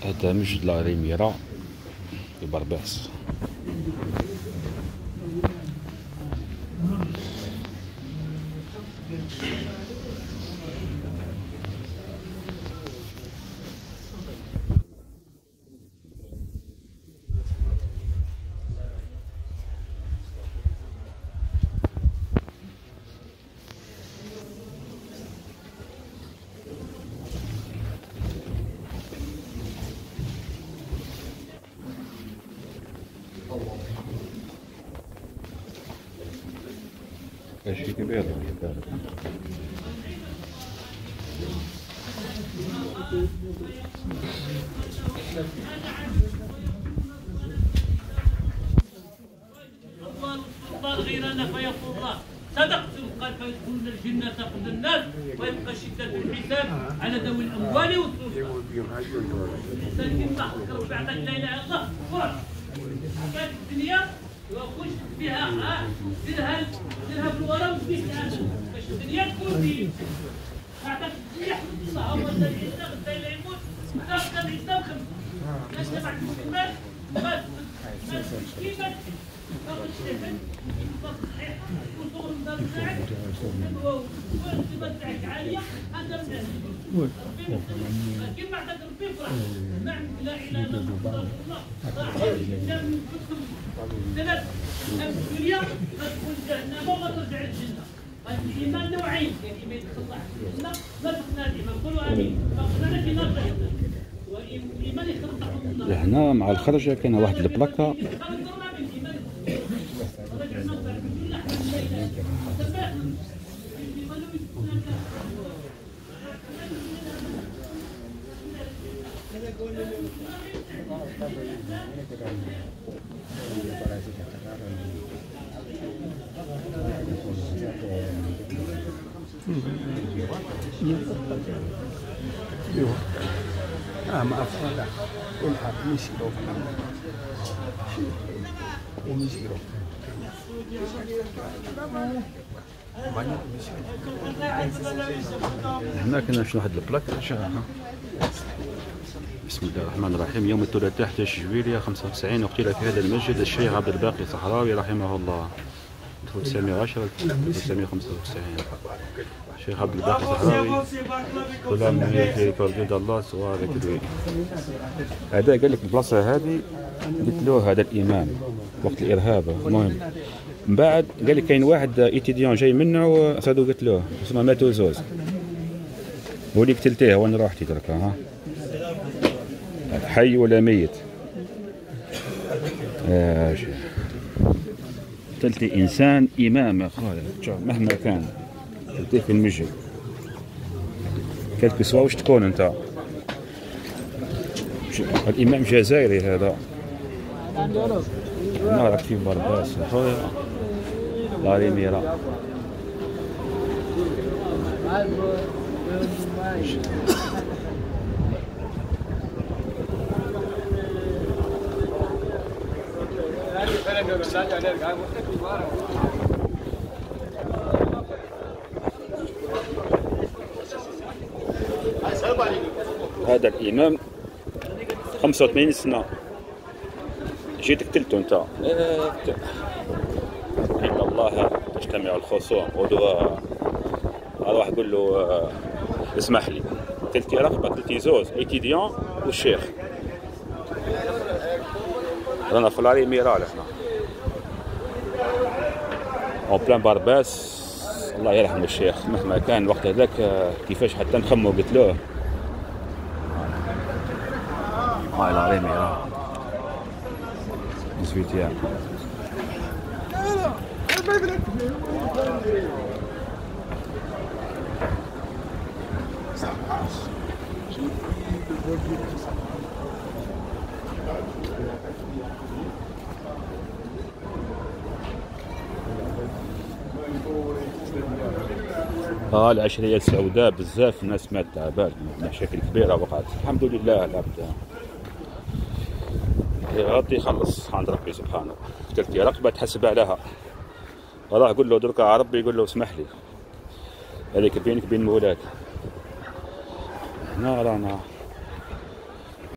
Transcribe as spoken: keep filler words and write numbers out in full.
هذا مجد لا ريميرا في برباس. شيء كبير الله غيرنا فيقول الله صدقتم قال فيدخلون الجنة قبل الناس ويبقى شدة الحساب على ذوي الأموال والسلطة. الإنسان كيما فكر وبعثك لا إله إلا الله فرص حكاية الدنيا وخش بها ها ديرها ديرها في الورا وفيها باش الدنيا تكون فيه. بعدك الدنيا الله هو الذي يستغفر لا يموت تبقى الإسلام خمس لا تبع المسلمات ما ما كيما باقي الشهد صحيح وصغر الدار تاعك والصفات تاعك عاليه هذا من كيما عندك ربي يفرح نعم لا اله الا الله الاسلام ثلاث الدنيا تدخل جهنم وما ترجع للجنه. الايمان نوعين يعني ايمان يدخل الله الجنه لا تقنع الايمان قولوا امين فقنا في نار جهنم والايمان يخرج النار. هنا مع الخرجه كاينه واحد البلاكه اه ما افضل الحق مشيرو ومشيرو هنا كاين شنو واحد البلاك شاها. بسم الله الرحمن الرحيم. يوم الثلاثاء أحد عشر جويلية خمسة وتسعين اغتيل في هذا المسجد الشيخ عبد الباقي الصحراوي رحمه الله ألف وتسعمائة وعشرة ألف وتسعمائة وخمسة وتسعين. الشيخ عبد الباقي الصحراوي كلام في كورديد الله سواء ذكر هذا قال لك البلاصه هذه قلت له هذا الامام وقت الارهاب. المهم من بعد قال لك كاين واحد ايتيديون جاي منه صادو قلت له اسمه ماتو زوز هو اللي قتلتيه وين رحتي دركا ها حي ولا ميت؟ آه قتلتي انسان امام يا خالد مهما كان قتلتيه في المسجد كلك سوا واش تكون انت الامام جزائري هذا نارك في برباس خويا لا ريميرا. هذا الإمام خمسة وثمانين سنة جيت قتلته أنت. إن الله تجتمع الخصوم ودوا هذا واحد يقول له اسمح لي قتلتي رقبة قتلتي زوز ايتيديون والشيخ رانا في لاري ميرال احنا اون بلان برباس. الله يرحم الشيخ مهما كان وقت هذاك كيفاش حتى نخمو قلت له هاي لاري ميرال زويتيان. اه العشرية السوداء بزاف الناس مات تعبان مشاكل كبيرة وقعت الحمد لله العبد غطي يخلص عند ربي سبحانه. قلت يا رقبة تحسب عليها راه قول له دركا على ربي يقول له اسمح لي هذيك بينك بين مولاك. هنا رانا